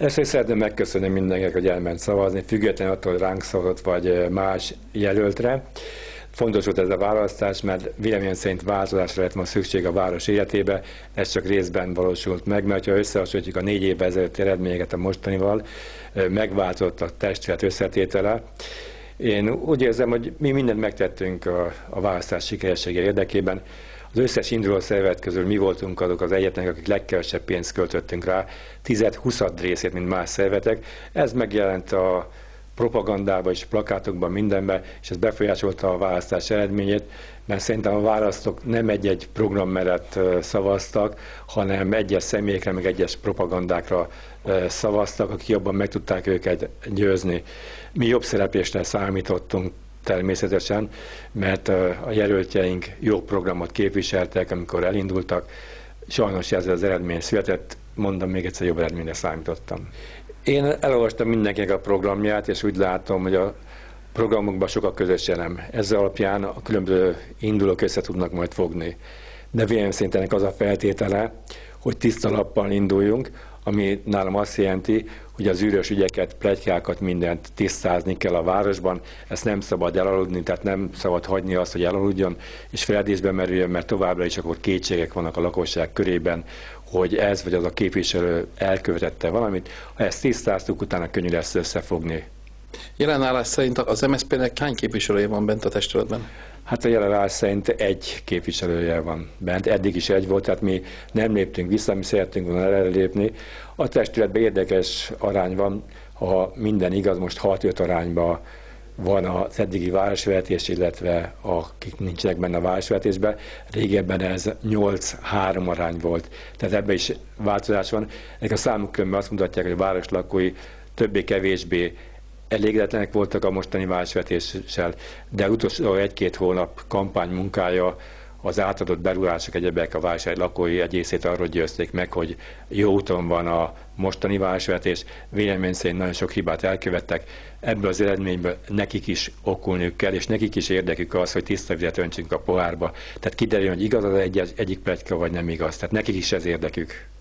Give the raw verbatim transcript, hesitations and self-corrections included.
Ezt szeretném megköszönni mindenkinek, hogy elment szavazni, függetlenül attól, hogy ránk szavazott, vagy más jelöltre. Fontos volt ez a választás, mert véleményem szerint változásra lett ma szükség a város életébe, ez csak részben valósult meg, mert ha összehasonlítjuk a négy évvel ezelőtti eredményeket a mostanival, megváltozott a testület összetétele. Én úgy érzem, hogy mi mindent megtettünk a, a választás sikeressége érdekében. Az összes induló szervezet közül mi voltunk azok az egyetlenek, akik legkevesebb pénzt költöttünk rá, tíz-húsz részét, mint más szervezetek. Ez megjelent a propagandában és plakátokban, mindenben, és ez befolyásolta a választás eredményét, mert szerintem a választók nem egy-egy program mellett szavaztak, hanem egyes személyekre, meg egyes propagandákra szavaztak, akik jobban meg tudták őket győzni. Mi jobb szereplésre számítottunk természetesen, mert a jelöltjeink jó programot képviseltek, amikor elindultak. Sajnos ez az eredmény született, mondom, még egyszer jobb eredményre számítottam. Én elolvastam mindenkinek a programját, és úgy látom, hogy a programokban sok a közös elem. Ezzel alapján a különböző indulók össze tudnak majd fogni. De véleményem szerint ennek az a feltétele, hogy tiszta lappal induljunk, ami nálam azt jelenti, hogy az űrös ügyeket, pletykákat, mindent tisztázni kell a városban, ezt nem szabad elaludni, tehát nem szabad hagyni azt, hogy elaludjon, és feledésbe merüljön, mert továbbra is akkor kétségek vannak a lakosság körében, hogy ez vagy az a képviselő elkövetette valamit. Ha ezt tisztáztuk, utána könnyű lesz összefogni. Jelen állás szerint az em es zé pé-nek hány képviselője van bent a testületben? Hát a jelen állás szerint egy képviselője van bent, eddig is egy volt, tehát mi nem léptünk vissza, mi szerettünk volna előlépni. A testületben érdekes arány van, ha minden igaz, most hat-öt arányban van az eddigi városvezetés, illetve akik nincsenek benne a városvezetésben. Régebben ez nyolc-három arány volt, tehát ebben is változás van. Ennek a számok különben azt mutatják, hogy a város lakói többé-kevésbé elégedetlenek voltak a mostani városvezetéssel, de utolsó egy-két hónap kampánymunkája, az átadott beruhások, egyebek a város lakói egy részét arról győzték meg, hogy jó úton van a mostani városvezetés. Vélemény szerint nagyon sok hibát elkövettek. Ebből az eredményből nekik is okulniuk kell, és nekik is érdekük az, hogy tiszta vizet öntsünk a pohárba. Tehát kiderüljön, hogy igaz az egy, egyik pletyka, vagy nem igaz. Tehát nekik is ez érdekük.